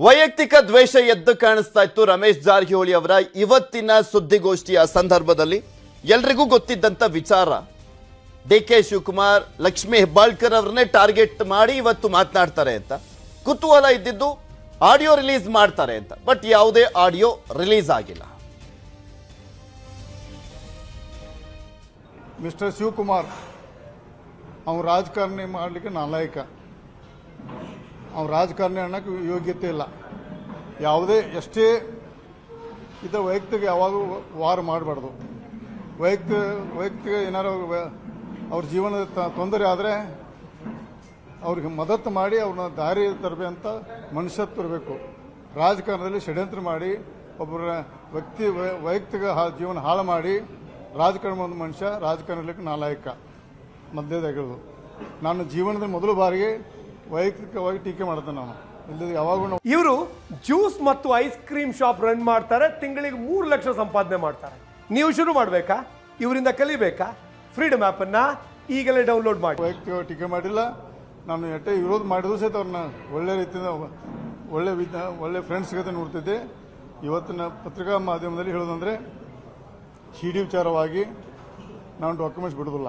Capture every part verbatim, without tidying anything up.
ವೈಯಕ್ತಿಕ ದ್ವೇಷ ಎದ್ದು ಕಾಣಿಸ್ತಾ ಇತ್ತು ರಮೇಶ್ ಜಾರಕಿಹೊಳಿ ಅವರ ಇವತ್ತಿನ ಸುದ್ದಿಗೋಷ್ಠಿಯ ಸಂದರ್ಭದಲ್ಲಿ ಎಲ್ಲರಿಗೂ ಗೊತ್ತಿದ್ದಂತ ವಿಚಾರ ಡಿಕೆ ಶಿವಕುಮಾರ್ ಲಕ್ಷ್ಮಿ ಹೆಬ್ಬಾಳ್ಕರ್ ಅವರನ್ನೇ ಟಾರ್ಗೆಟ್ ಮಾಡಿ ಇವತ್ತು ಮಾತನಾಡ್ತಾರೆ ಅಂತ ಕುತೂಹಲ ಇದ್ದಿದ್ದು ಆಡಿಯೋ ರಿಲೀಸ್ ಮಾಡ್ತಾರೆ ಅಂತ ಬಟ್ ಯಾವುದೇ ಆಡಿಯೋ ರಿಲೀಸ್ ಆಗಿಲ್ಲ. ಮಿಸ್ಟರ್ ಶಿವಕುಮಾರ್ ಅವನು ರಾಜಕಾರಣಿ ಮಾಡಲಿಕ್ಕೆ ನಾಲಾಯಕ, ಅವನು ರಾಜಕಾರಣಿ ಅನ್ನೋಕ್ಕೆ ಯೋಗ್ಯತೆ ಇಲ್ಲ. ಯಾವುದೇ ಎಷ್ಟೇ ಇದು ವೈಯಕ್ತಿಕ ಯಾವಾಗೂ ವಾರ ಮಾಡಬಾರ್ದು. ವೈಯಕ್ತಿಕ ವೈಯಕ್ತಿಕ ಏನಾರು ಅವ್ರ ಜೀವನದ ತೊಂದರೆ ಆದರೆ ಅವ್ರಿಗೆ ಮದತ್ತು ಮಾಡಿ ಅವ್ರನ್ನ ದಾರಿ ತರಬೇಕಂತ ಮನುಷ್ಯತ್ವ ಇರಬೇಕು. ರಾಜಕಾರಣದಲ್ಲಿ ಷಡ್ಯಂತ್ರ ಮಾಡಿ ಒಬ್ಬರ ವ್ಯಕ್ತಿ ವೈಯಕ್ತಿಕ ಜೀವನ ಹಾಳು ಮಾಡಿ ರಾಜಕಾರಣ ಒಂದು ಮನುಷ್ಯ ರಾಜಕಾರಣಕ್ಕೆ ನಾಲಾಯಕ ಮಧ್ಯದಾಗಿರೋದು. ನಾನು ಜೀವನದಲ್ಲಿ ಮೊದಲ ಬಾರಿಗೆ ವೈಯಕ್ತಿಕವಾಗಿ ಟೀಕೆ ಮಾಡ್ತೇನೆ. ನಾನು ಇಲ್ಲದೆ ಯಾವಾಗೂ ಇವರು ಜ್ಯೂಸ್ ಮತ್ತು ಐಸ್ ಕ್ರೀಮ್ ಶಾಪ್ ರನ್ ಮಾಡ್ತಾರೆ, ತಿಂಗಳಿಗೆ ಮೂರು ಲಕ್ಷ ಸಂಪಾದನೆ ಮಾಡ್ತಾರೆ. ನೀವು ಶುರು ಮಾಡಬೇಕಾ? ಇವರಿಂದ ಕಲಿಬೇಕಾ? ಫ್ರೀಡಮ್ ಆ್ಯಪ್ ಅನ್ನ ಈಗಲೇ ಡೌನ್ಲೋಡ್ ಮಾಡಿ. ವೈಯಕ್ತಿಕವಾಗಿ ಟೀಕೆ ಮಾಡಿಲ್ಲ, ನಾನು ಎಷ್ಟೇ ವಿರೋಧ ಮಾಡಿದ್ರು ಸಹಿತ ಅವ್ರನ್ನ ಒಳ್ಳೆ ರೀತಿಯಿಂದ ಒಳ್ಳೆ ವಿದ್ಯ ಒಳ್ಳೆ ಫ್ರೆಂಡ್ಸ್ ಜೊತೆ ನೋಡ್ತಿದ್ದೆ. ಇವತ್ತಿನ ಪತ್ರಿಕಾ ಮಾಧ್ಯಮದಲ್ಲಿ ಹೇಳೋದಂದರೆ ಸಿ ಡಿ ವಿಚಾರವಾಗಿ ನಾನು ಡಾಕ್ಯುಮೆಂಟ್ಸ್ ಬಿಡೋದಿಲ್ಲ.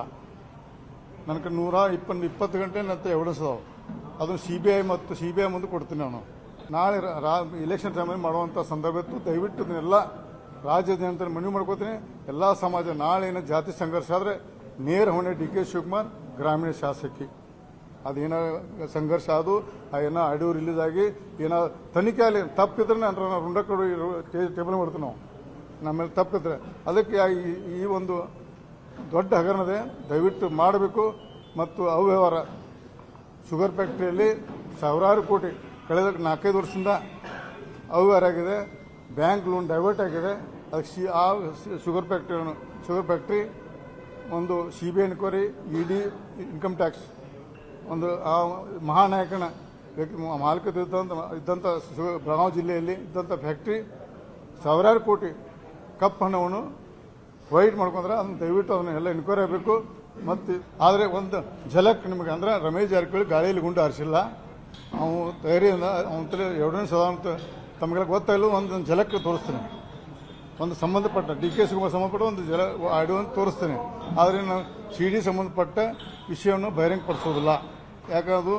ನನಗೆ ನೂರ ಇಪ್ಪತ್ತು ಇಪ್ಪತ್ತು ಗಂಟೆ ನಂತರ ಎವಿಡೆನ್ಸ್ ಅದಾವೆ. ಅದನ್ನು ಸಿ ಬಿ ಐ ಮತ್ತು ಸಿ ಬಿ ಐ ಮುಂದೆ ಕೊಡ್ತೀನಿ. ನಾನು ನಾಳೆ ಇಲೆಕ್ಷನ್ ಟೈಮಲ್ಲಿ ಮಾಡುವಂಥ ಸಂದರ್ಭ ಇತ್ತು. ದಯವಿಟ್ಟು ಇದನ್ನೆಲ್ಲ ರಾಜ್ಯಾದ್ಯಂತ ಮನವಿ ಮಾಡ್ಕೋತೀನಿ. ಎಲ್ಲ ಸಮಾಜ ನಾಳೆ ಏನೋ ಜಾತಿ ಸಂಘರ್ಷ ಆದರೆ ನೇರ ಹೊಣೆ ಡಿ ಕೆ ಶಿವಕುಮಾರ್ ಗ್ರಾಮೀಣ ಶಾಸಕಿ. ಅದೇನೋ ಸಂಘರ್ಷ ಅದು ಏನೋ ಆಡಿಯೋ ರಿಲೀಸ್ ಆಗಿ ಏನೋ ತನಿಖೆ ಆಗಲಿ ತಪ್ಪಿದ್ರೆ ನಾನು ರುಂಡ ಕೊಡು ಟೇಬಲ್ ಮಾಡ್ತೀವಿ ನಾವು ನಮ್ಮೇಲೆ ತಪ್ಪಿದ್ರೆ. ಅದಕ್ಕೆ ಈ ಒಂದು ದೊಡ್ಡ ಹಗರಣದೆ ದಯವಿಟ್ಟು ಮಾಡಬೇಕು. ಮತ್ತು ಅವ್ಯವಹಾರ ಶುಗರ್ ಫ್ಯಾಕ್ಟ್ರಿಯಲ್ಲಿ ಸಾವಿರಾರು ಕೋಟಿ ಕಳೆದ ನಾಲ್ಕೈದು ವರ್ಷದಿಂದ ಅವ್ಯವಹಾರ ಆಗಿದೆ. ಬ್ಯಾಂಕ್ ಲೋನ್ ಡೈವರ್ಟ್ ಆಗಿದೆ. ಅದಕ್ಕೆ ಸಿ ಆ ಶುಗರ್ ಫ್ಯಾಕ್ಟ್ರಿ ಶುಗರ್ ಫ್ಯಾಕ್ಟ್ರಿ ಒಂದು C B I enquiry, E D, income tax ಒಂದು ಆ ಮಹಾನಾಯಕನ ಮಾಲೀಕತೆ ಇದ್ದಂಥ ಇದ್ದಂಥ ಬೆಳಗಾವಿ ಜಿಲ್ಲೆಯಲ್ಲಿ ಇದ್ದಂಥ ಫ್ಯಾಕ್ಟ್ರಿ ಸಾವಿರಾರು ಕೋಟಿ ಕಪ್ಪು ಹಣವನ್ನು ವೈಟ್ ಮಾಡ್ಕೊಂಡ್ರೆ ಅದನ್ನು ದಯವಿಟ್ಟು ಅದನ್ನ ಎಲ್ಲ ಎನ್ಕ್ವೈರಿ ಆಗಬೇಕು. ಮತ್ತು ಆದರೆ ಒಂದು ಝಲಕ್ ನಿಮಗೆ ಅಂದ್ರೆ ರಮೇಶ್ ಜಾರಕಿಹೊಳಿ ಗಾಳಿಯಲ್ಲಿ ಗುಂಡು ಹಾರಿಸಿಲ್ಲ. ಅವನು ಧೈರ್ಯದಿಂದ ಅವನ ತಲೆ ಎವಿಡೆನ್ಸ್ ಅದ ಅಂತ ತಮಗೆಲ್ಲ ಗೊತ್ತಾಯಿಲ್ಲ. ಒಂದು ಝಲಕ್ ತೋರಿಸ್ತೀನಿ. ಒಂದು ಸಂಬಂಧಪಟ್ಟ ಡಿ ಕೆ ಶಿವಕುಮಾರ್ ಸಂಬಂಧಪಟ್ಟ ಒಂದು ಜಲ ಆಡಿಯೋ ಅಂತ ತೋರಿಸ್ತೇನೆ. ಆದರೆ ನಾವು ಸಿ ಡಿ ಸಂಬಂಧಪಟ್ಟ ವಿಷಯವನ್ನು ಬಹಿರಂಗಪಡಿಸೋದಿಲ್ಲ. ಯಾಕಂದು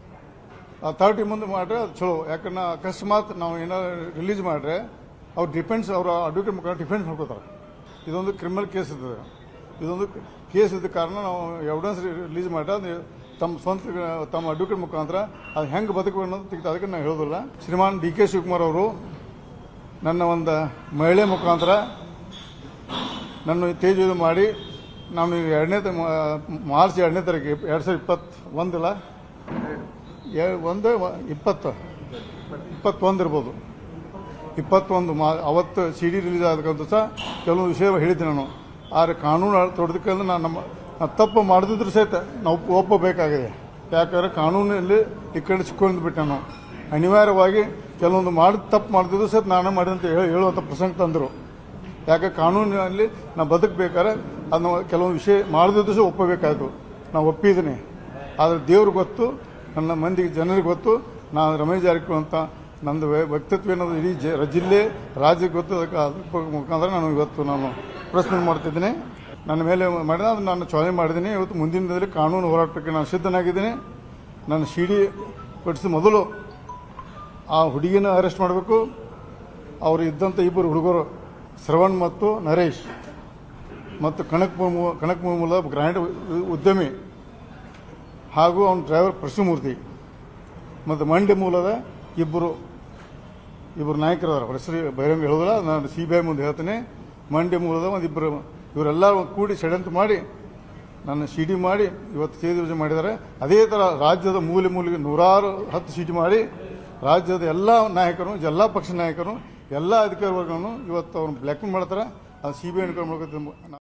ಅಥಾರಿಟಿ ಮುಂದೆ ಮಾಡ್ರೆ ಅದು ಚಲೋ. ಯಾಕಂದ್ರೆ ಅಕಸ್ಮಾತ್ ನಾವು ಏನಾದ್ರು ರಿಲೀಸ್ ಮಾಡ್ರೆ ಅವ್ರು ಡಿಫೆನ್ಸ್ ಅವರ ಅಡ್ವೊಕೇಟ್ ಮುಖಾಂತರ ಡಿಫೆನ್ಸ್ ಮಾಡ್ಕೋತಾರೆ. ಇದೊಂದು ಕ್ರಿಮಿನಲ್ ಕೇಸ್ ಇರ್ತದೆ. ಇದೊಂದು ಕೇಸ್ ಇದ್ದ ಕಾರಣ ನಾವು ಎವಿಡೆನ್ಸ್ ರಿಲೀಸ್ ಮಾಡ್ರೆ ಅದು ತಮ್ಮ ಸ್ವಂತ ತಮ್ಮ ಅಡ್ವೊಕೇಟ್ ಮುಖಾಂತರ ಅದು ಹೆಂಗೆ ಬದುಕಬೇಕು ಅನ್ನೋದು ತೆಗೆದು ಅದಕ್ಕೆ ನಾವು ಹೇಳೋದಿಲ್ಲ. ಶ್ರೀಮಾನ್ ಡಿ ಕೆ ಶಿವಕುಮಾರ್ ಅವರು ನನ್ನ ಒಂದು ಮಹಿಳೆ ಮುಖಾಂತರ ನನ್ನ ತೇಜ ಮಾಡಿ ನಾನು ಎರಡನೇ ಮಾರ್ಚ್ ಎರಡನೇ ತಾರೀಕು ಎರಡು ಸಾವಿರದ ಇಪ್ಪತ್ತು ಒಂದಿಲ್ಲ ಒಂದು ಇಪ್ಪತ್ತು ಇಪ್ಪತ್ತೊಂದು ಇರ್ಬೋದು ಇಪ್ಪತ್ತೊಂದು ಮಾ ಅವತ್ತು ಸಿ ಡಿ ರಿಲೀಸ್ ಆದಕ್ಕಂತ ಸಹ ಕೆಲವೊಂದು ವಿಷಯ ಹೇಳಿದ್ದೀನಿ ನಾನು. ಆದರೆ ಕಾನೂನು ತೊಡೆದಕ್ಕಂದ್ರೆ ನಾನು ನಮ್ಮ ತಪ್ಪು ಮಾಡದಿದ್ರು ಸಹಿತ ನಾವು ಒಪ್ಪಬೇಕಾಗಿದೆ. ಯಾಕಂದರೆ ಕಾನೂನಲ್ಲಿ ಈ ಕಡೆ ಸಿಕ್ಕೊಂಡು ಬಿಟ್ಟೆ ನಾವು ಅನಿವಾರ್ಯವಾಗಿ ಕೆಲವೊಂದು ಮಾಡಿ ತಪ್ಪು ಮಾಡ್ತಿದ್ರು ಸಹಿತ ನಾನು ಮಾಡಿದಂತ ಹೇಳಿ ಹೇಳುವಂಥ ಪ್ರಸಂಗ ತಂದರು. ಯಾಕೆ ಕಾನೂನಿನಲ್ಲಿ ನಾವು ಬದುಕಬೇಕಾದ್ರೆ ಅದನ್ನು ಕೆಲವೊಂದು ವಿಷಯ ಮಾಡದಿದ್ರು ಸಹ ಒಪ್ಪಬೇಕಾಯಿತು. ನಾವು ಒಪ್ಪಿದ್ದೀನಿ. ಆದರೆ ದೇವ್ರಿಗೆ ಗೊತ್ತು, ನನ್ನ ಮಂದಿಗೆ ಜನರಿಗೆ ಗೊತ್ತು, ನಾನು ರಮೇಶ್ ಜಾರಕಿಹೊಳಿ ಅಂತ ನಂದು ವ್ಯಕ್ತಿತ್ವ ಅನ್ನೋದು ಇಡೀ ಜಿಲ್ಲೆ ರಾಜ್ಯಕ್ಕೆ ಗೊತ್ತು. ಅದಕ್ಕೆ ಅದ್ರ ಮುಖಾಂತರ ನಾನು ಇವತ್ತು ನಾನು ಪ್ರಶ್ನೆ ಮಾಡ್ತಿದ್ದೀನಿ. ನನ್ನ ಮೇಲೆ ಮಾಡಿದ ಅದನ್ನು ನಾನು ಚಾಲೆಂಜ್ ಮಾಡಿದ್ದೀನಿ. ಇವತ್ತು ಮುಂದಿನ ದಿನದಲ್ಲಿ ಕಾನೂನು ಹೋರಾಟಕ್ಕೆ ನಾನು ಸಿದ್ಧನಾಗಿದ್ದೀನಿ. ನನ್ನ ಸಿ ಡಿ ಪಡಿಸಿದ ಮೊದಲು ಆ ಹುಡುಗಿನ ಅರೆಸ್ಟ್ ಮಾಡಬೇಕು. ಅವರು ಇದ್ದಂಥ ಇಬ್ಬರು ಹುಡುಗರು ಶ್ರವಣ್ ಮತ್ತು ನರೇಶ್ ಮತ್ತು ಕನಕ್ ಕನಕ್ ಮೂಲ ಗ್ರಾಂಡ್ ಉದ್ಯಮಿ ಹಾಗೂ ಅವನ ಡ್ರೈವರ್ ಪರಶುಮೂರ್ತಿ ಮತ್ತು ಮಂಡ್ಯ ಮೂಲದ ಇಬ್ಬರು ಇಬ್ಬರು ನಾಯಕರದಾರ. ಹೆಸರು ಬಹಿರಂಗ ಹೇಳೋದಿಲ್ಲ, ನಾನು ಸಿ ಬಿ ಐ ಮುಂದೆ ಹೇಳ್ತೇನೆ. ಮಂಡ್ಯ ಮೂಲದ ಒಂದು ಇಬ್ಬರು ಇವರೆಲ್ಲ ಕೂಡಿ ಷಡ್ಯಂತ್ರ ಮಾಡಿ ನನ್ನ ಸಿ ಡಿ ಮಾಡಿ ಇವತ್ತು ತೇಜ್ ಯೋಜನೆ ಮಾಡಿದ್ದಾರೆ. ಅದೇ ಥರ ರಾಜ್ಯದ ಮೂಲೆ ಮೂಲೆಗೆ ನೂರಾರು ಹತ್ತು ಸಿ ಡಿ ಮಾಡಿ ರಾಜ್ಯದ ಎಲ್ಲ ನಾಯಕರು, ಎಲ್ಲ ಪಕ್ಷ ನಾಯಕರು, ಎಲ್ಲ ಅಧಿಕಾರಿ ವರ್ಗವನ್ನು ಇವತ್ತು ಅವ್ರನ್ನ ಬ್ಲ್ಯಾಕ್ಮೇಲ್ ಮಾಡ್ತಾರೆ. ಅದು ಸಿ ಬಿ ಐ ಮಾಡ್ಕೊತ